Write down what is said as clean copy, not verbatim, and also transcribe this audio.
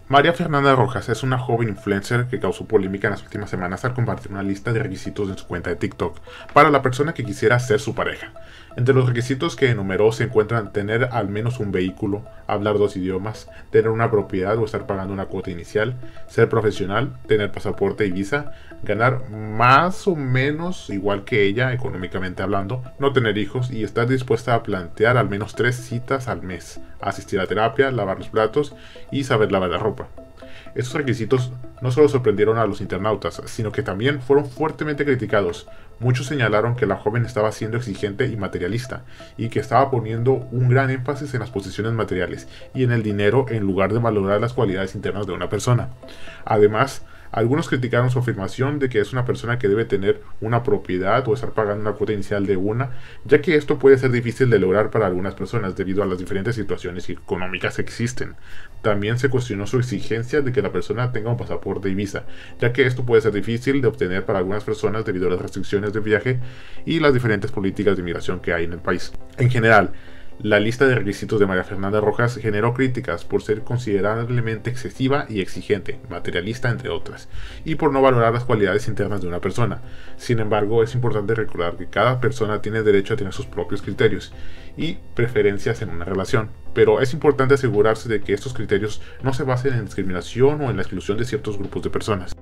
María Fernanda Rojas es una joven influencer que causó polémica en las últimas semanas al compartir una lista de requisitos en su cuenta de TikTok para la persona que quisiera ser su pareja. Entre los requisitos que enumeró se encuentran tener al menos un vehículo, hablar 2 idiomas, tener una propiedad o estar pagando una cuota inicial, ser profesional, tener pasaporte y visa, ganar más o menos igual que ella económicamente hablando, no tener hijos y estar dispuesta a plantear al menos 3 citas al mes, asistir a terapia, lavar los platos y saber lavar la ropa. Estos requisitos no solo sorprendieron a los internautas, sino que también fueron fuertemente criticados. Muchos señalaron que la joven estaba siendo exigente y materialista, y que estaba poniendo un gran énfasis en las posesiones materiales y en el dinero en lugar de valorar las cualidades internas de una persona. Además, algunos criticaron su afirmación de que es una persona que debe tener una propiedad o estar pagando una cuota inicial de una, ya que esto puede ser difícil de lograr para algunas personas debido a las diferentes situaciones económicas que existen. También se cuestionó su exigencia de que la persona tenga un pasaporte y visa, ya que esto puede ser difícil de obtener para algunas personas debido a las restricciones de viaje y las diferentes políticas de inmigración que hay en el país. En general, la lista de requisitos de María Fernanda Rojas generó críticas por ser considerablemente excesiva y exigente, materialista entre otras, y por no valorar las cualidades internas de una persona. Sin embargo, es importante recordar que cada persona tiene derecho a tener sus propios criterios y preferencias en una relación, pero es importante asegurarse de que estos criterios no se basen en discriminación o en la exclusión de ciertos grupos de personas.